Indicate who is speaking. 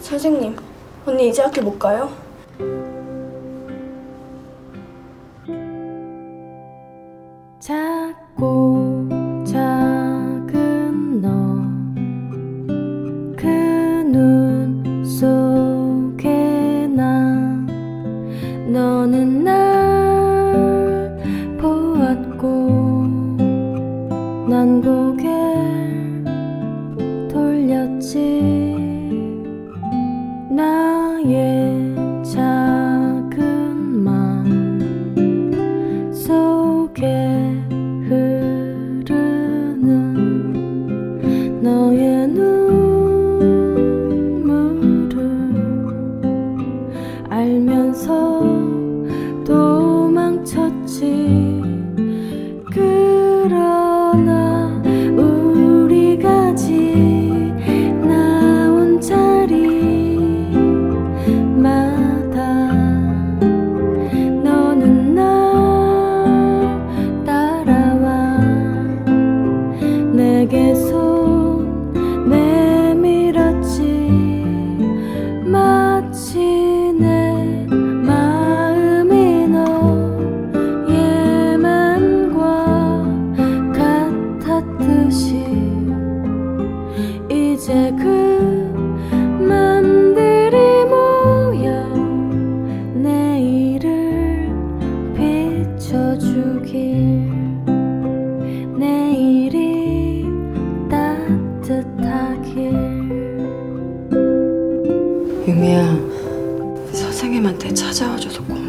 Speaker 1: 선생님, 언니 이제 학교 못 가요?
Speaker 2: 작고 작은 너, 그 눈 속에 너는 날 보았고 난 고개 돌렸지. 나의 작은 맘 속에 흐르는 너의 눈물을 알면서 도망쳤지. 그러나 우리가 지나온 자리마다 너는 날 따라와 내게 손 내밀었지. 마치 내 마음이 너의 맘과 같았듯이 이제 그 맘들이 모여 내일을 비춰주길. 내일이 따뜻하길.
Speaker 3: 유미야, 선생님한테 찾아와줘서 고마워.